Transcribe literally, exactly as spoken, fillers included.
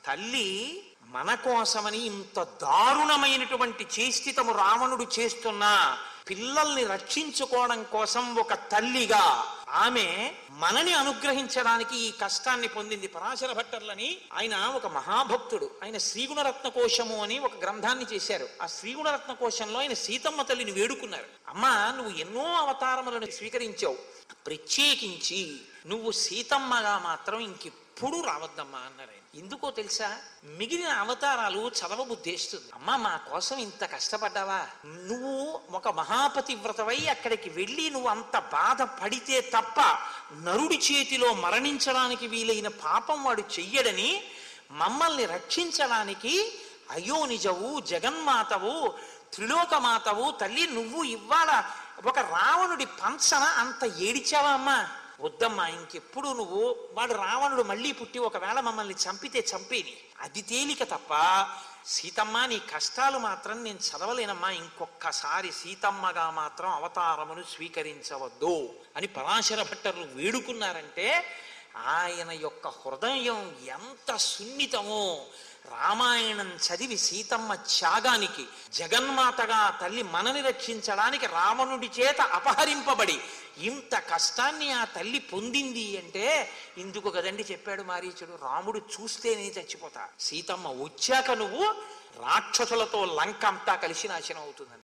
తల్లి మన కోసమని ఇంత దారుణమైనటువంటి చేష్టితము రావణుడు చేస్తున్నా పిల్లల్ని రక్షించుకోవడం కోసం ఒక తల్లిగా ఆమె మనని అనుగ్రహించడానికి ఈ కష్టాన్ని పొందింది. పరాశర భట్టర్లని ఆయన ఒక మహాభక్తుడు. ఆయన శ్రీగుణరత్న కోశము అని ఒక గ్రంథాన్ని చేశారు. ఆ శ్రీగుణరత్న కోశంలో ఆయన సీతమ్మ తల్లిని వేడుకున్నారు. అమ్మా, నువ్వు ఎన్నో అవతారములను స్వీకరించావు, ప్రత్యేకించి నువ్వు సీతమ్మగా మాత్రం ఇంకెప్పుడు రావద్దమ్మా అన్నారు. ఆయన ఎందుకో తెలుసా? మిగిలిన అవతారాలు చదవబుద్ధేస్తుంది. అమ్మా, మా కోసం ఇంత కష్టపడ్డావా? నువ్వు ఒక మహాపతివ్రతవై అక్కడికి వెళ్ళి నువ్వు అంత బాధ పడితే తప్ప నరుడి చేతిలో మరణించడానికి వీలైన పాపం వాడు చెయ్యడని మమ్మల్ని రక్షించడానికి అయోనిజవు, జగన్మాతవు, త్రిలోకమాతవు తల్లి నువ్వు ఇవాళ ఒక రావణుడి పంచన అంత ఏడిచావా అమ్మా? వద్దమ్మా, ఇంకెప్పుడు నువ్వు వాడు రావణుడు మళ్ళీ పుట్టి ఒకవేళ మమ్మల్ని చంపితే చంపేని, అది తేలిక తప్ప సీతమ్మ నీ కష్టాలు మాత్రం నేను చదవలేనమ్మా, ఇంకొక్కసారి సీతమ్మగా మాత్రం అవతారమును స్వీకరించవద్దు అని పరాశర భట్టర్లు వేడుకున్నారంటే ఆయన యొక్క హృదయం ఎంత సున్నితమో. రామాయణం చదివి సీతమ్మ త్యాగానికి, జగన్మాతగా తల్లి మనని రక్షించడానికి రావణుడి చేత అపహరింపబడి ఇంత కష్టాన్ని ఆ తల్లి పొందింది అంటే ఇందుకు కదండి చెప్పాడు మారీచుడు, రాముడు చూస్తేనే చచ్చిపోతా, సీతమ్మ వచ్చాక నువ్వు రాక్షసులతో లంక అంతా కలిసి నాశనం అవుతుందని.